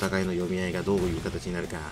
互いの読み合いがどういう形になるか。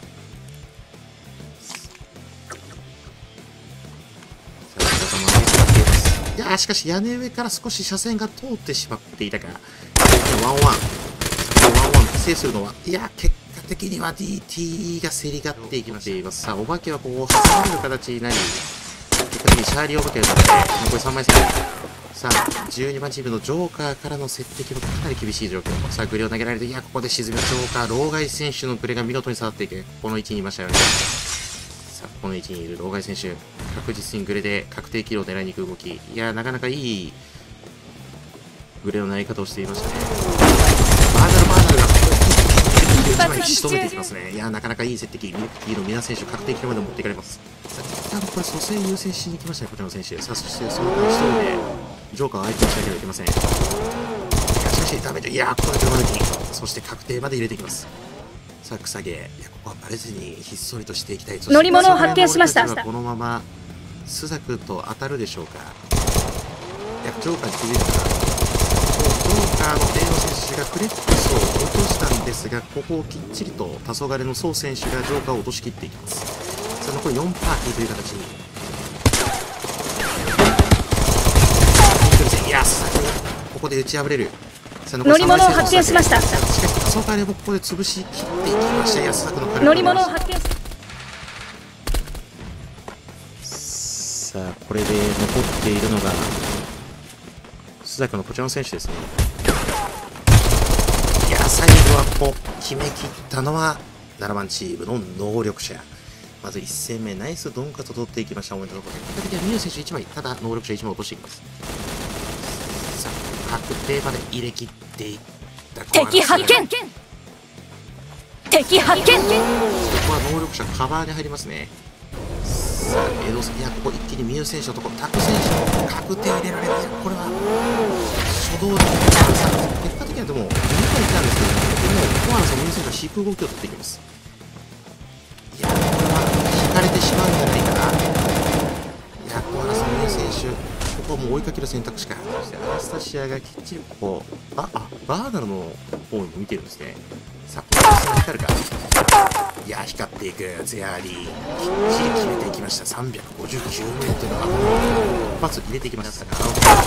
いやー、しかし屋根上から少し車線が通ってしまっていたか。ワンワン。ワンワン制するのは、いや、結果的には DT が競り勝っていきましています。さあ、お化けはこう、挟まれる形になり、結果的にシャーリーお化けが立って、残り3枚戦。さあ、12番チームのジョーカーからの接敵もかなり厳しい状況。さあ、グレを投げられて、いや、ここで沈むジョーカー、老害選手のグレが見事に触っていく。この位置にいましたよね。さあ、この位置にいる老害選手。確実にグレで確定キルを狙いに行く動き。いや、なかなかいいグレの投げ方をしていましたね。バーナルが1枚仕留めていきますね。いや、なかなかいい接敵。ミルクティーの皆選手、確定キルまで持っていかれます。さあ、一旦これ、蘇生優先しに来ましたね、こちらの選手。さあ、そしてその間一人で、ジョーカーを相手にしなければいけません。いや、しかし、ダメージ。いや、ここで車抜き。そして確定まで入れていきます。さあ、草毛。いや、ここはバレずにひっそりとしていきたい。 乗り物を発見しました。 このまま、スザクと当たるでしょうか。いや、ジョーカーに気づいたから、ジョーカーの帝王選手がフレックスを落としたんですが、ここをきっちりと黄昏のソウ選手がジョーカーを落としきっていきます。さあ、残り4パーティーという形に。いや、スザク、ここで打ち破れる。 乗り物を発見しました。 しかし、黄昏もここで潰しきっていきました。いや、スザクの火力。 乗り物を発見しさあ、これで残っているのがスザクのこちらの選手ですね。いや、最後はこう決めきったのは7番チームの能力者。まず1戦目ナイスドンカと取っていきました。おめでとうございます。結果的にはミュウ選手1枚、ただ能力者1枚落としていきます。さあ、確定まで入れ切っていった敵発見。敵発見。 ここは能力者カバーに入りますね。さあ、江戸さん、いや、ここ一気にミュウ選手のところ、タク選手の確定を入れられて、これは初動で、さあ、結果的にはでも、2回来たんですけども、コアラさん、ミュウ選手が引く動きを取っていきます。いや、これは引かれてしまうんじゃないかな。いや、コアラさん、ミュウ選手、ここはもう追いかける選択肢か。そして、アナスタシアがきっちりここ、バーナルの方にも見てるんですね。さあ、この戦光るか。いや、光っていくゼアリー、きっちり決めていきました。359メートルの一発入れていきましたが、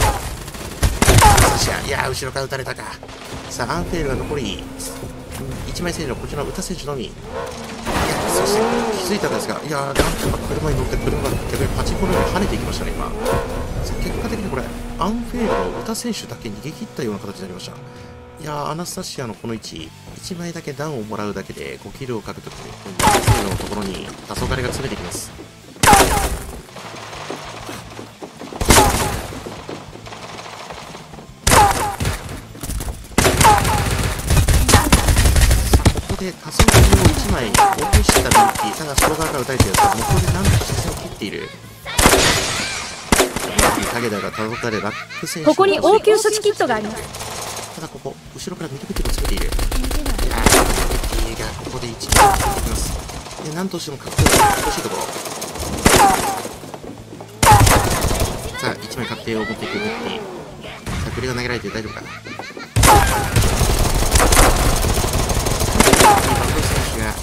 いや、後ろから撃たれたか。さあ、アンフェールが残り1枚選手のこちらの歌選手のみ。いや、そして気づいたんですが、いや、なんとか車に乗って車が逆にパチンコのように跳ねていきましたね、今。さあ、結果的にこれ、アンフェールの歌選手だけ逃げ切ったような形になりました。いやー、アナスタシアのこの位置、1枚だけダウンをもらうだけで5キルを獲得、2のところに黄昏が詰めてきます。ここで黄昏を1枚落としたビッキー、ただ外側から撃たれていると、ここで何とか視線を切っている。影田が黄昏ラック選手、 ここに応急処置キットがあります。 ただここ、後ろからミルクティーを詰めている。いやー、ミルクティーがここで1枚ついてきます。で、なんとしても確定を欲しいところ。さあ、1枚確定を持っていくミルクティー。さあ、グレが投げられて大丈夫か。バブ選手が、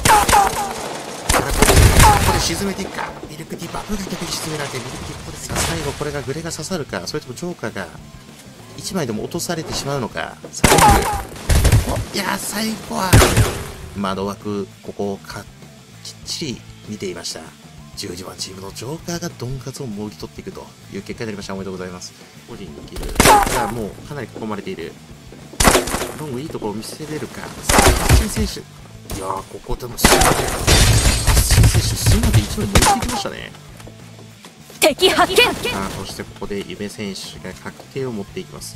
ここで沈めていくか。ミルクティー、バブが逆に沈められて、ミルクティーここで、さあ、最後これがグレが刺さるか、それともジョーカーが、1枚でも落とされてしまうのか。さあ、いやー、最後は窓枠、ここをきっちり見ていました。10番チームのジョーカーがドンカツをもぎ取っていくという結果になりました。おめでとうございます。個人に切る。ただもうかなり囲まれている。ロングいいところを見せれるか。さあ、ハッシン選手。いやー、ここでもハッシン選手、すまで1枚抜いていきましたね。 敵発見。 さあ、そしてここで夢選手が確定を持っていきます。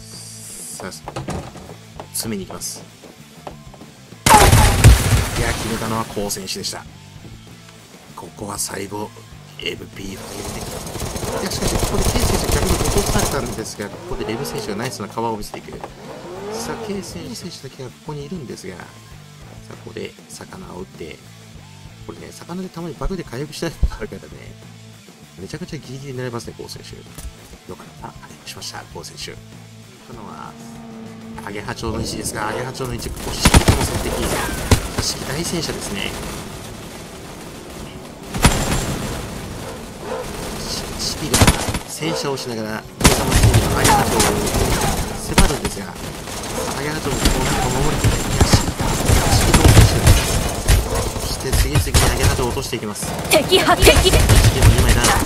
さあ、詰めに行きます。いや、決めたのはコウ選手でした。ここは最後 MVP を入れてくる。いや、しかしここで K 選手逆に落とされたんですが、ここでレブ選手がナイスなカバーを見せていく。さあ、K 選手だけがここにいるんですが、さあ、ここで魚を打って、これね、魚でたまにバグで回復したいことあるからね、めちゃくちゃギリギリになりますね、コウ選手。よかった。回復しました、コウ選手。このはアゲハチョウの位置ですが、アゲハチョウの位置、ここ、シキとの接敵。シキ大戦車ですね。シキが戦車をしながら、ブーサマチームのアゲハチョウを迫るんですが、アゲハチョウもここをなんとか守りきって、いや、シキと落としてる。そして次々にアゲハチョウを落としていきます。 敵発見。 シキも2枚ダウン。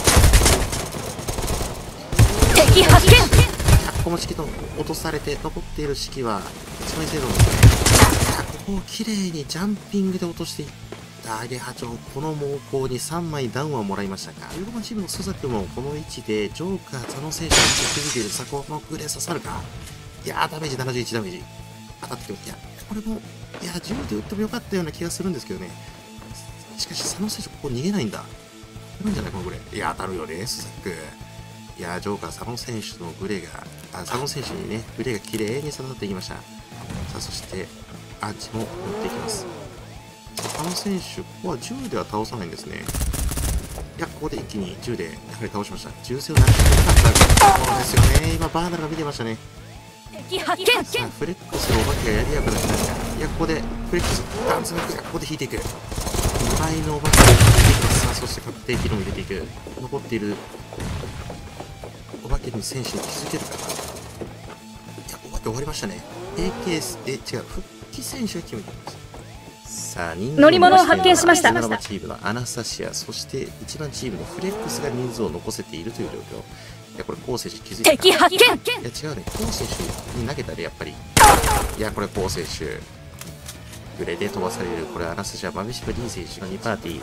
敵発見。 この式と落とされて残っている式は1枚精度ですね。ここを綺麗にジャンピングで落としていったアゲハチョウ、この猛攻に3枚ダウンはもらいましたが、15番チームの須崎もこの位置でジョーカー佐野選手が気づいている。さあこのグレー刺さるか。いやーダメージ71ダメージ当たってきます。いやこれもいや銃で撃ってもよかったような気がするんですけどね。しかし佐野選手ここ逃げないんだ。当たるんじゃないこのグレー。いや当たるよね須崎。いやージョーカー佐野選手のグレーが佐野選手にねグレーが綺麗に刺さっていきました。さあそしてアーチも持っていきます。佐野選手ここは銃では倒さないんですね。いやここで一気に銃でやはり倒しました。銃声を鳴らしてなかったそうですよね。今バーナルが見てましたね。 敵発見。 さあフレックスのお化けがやりやかだったんですが、いやここでフレックスガンツ抜くがここで引いていく。2倍のお化けを引いていきます。さあそして確定機能を入れていく。残っているお化けに選手に気づけるかな。いやお化け終わりましたね。 AK 違う復帰選手が決めています。さあ人数乗り物を発見しました。 7番チームのアナスタシア、そして1番チームのフレックスが人数を残せているという状況。いやこれコウ選手気づいたか。 敵発見。 いや違うね、コウ選手に投げたらやっぱりいやこれコウ選手グレで飛ばされる。これアナスタシア豆柴 D 選手の2パーティー。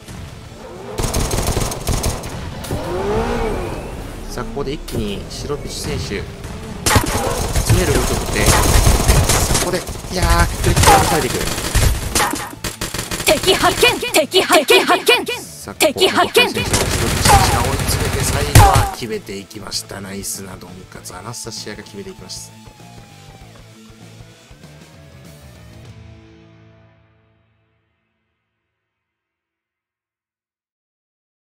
さあここで一気に白ピチ選手詰める動きを取って、ここでいやークリックを抑えていく。 敵発見。敵発見。発見。敵発見。 白ピチ選手が追い詰めて最後は決めていきました。ナイスなドンカツアナスタシアが決めていきました。